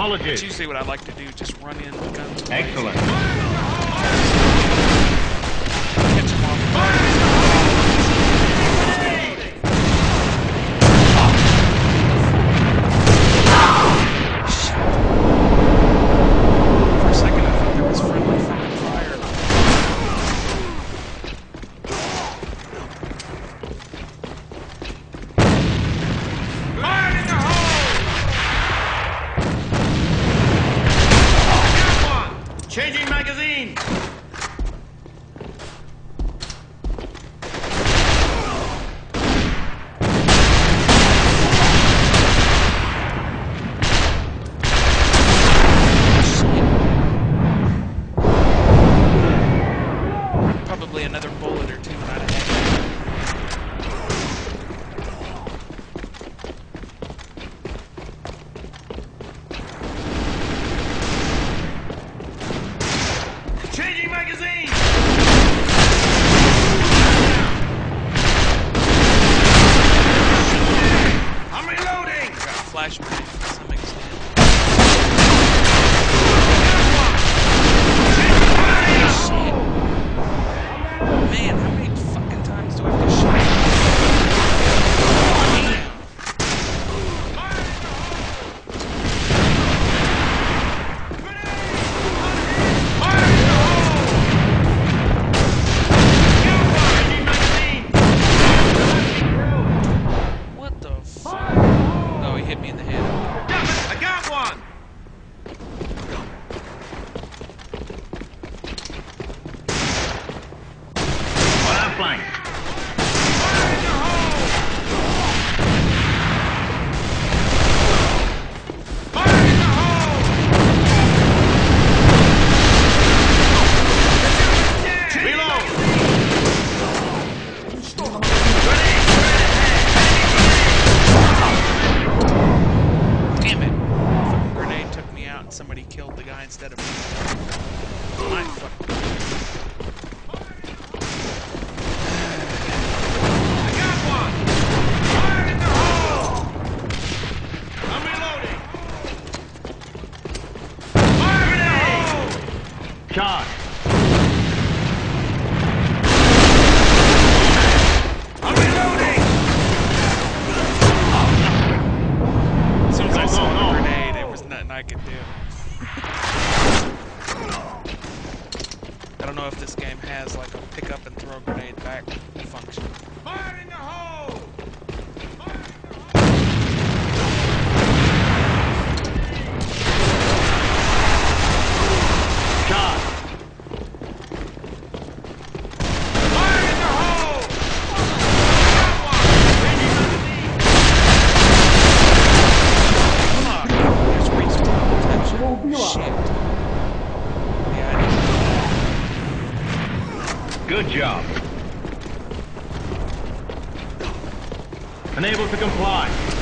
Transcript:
Apologies. That's usually what I like to do, just run in with guns. Excellent. Catch them off. For a second, I thought there was friendly fucking fire. Fire in the hole! Changing magazine! Probably another bullet or two out of that. Changing magazine! I'm reloading! Got a flashbang to some extent. Shit. Man, how many fucking times do I have to shoot? Damn. What the fuck? Oh, he hit me in the head. I got one! On our flank. Damn it. Fucking grenade took me out and somebody killed the guy instead of me. My fucking... I got one! Fire in the hole! I'm reloading! Fire in the hole! Charge. I'm reloading! As soon as I Go, saw go, the go. grenade, there was nothing I could do. I don't know if this game has like a pick up and throw grenade back function. Fire in the hole! Charge. Fire in the hole! Come on, there's respawn protection. Shit. Yeah, Good job. Unable to comply.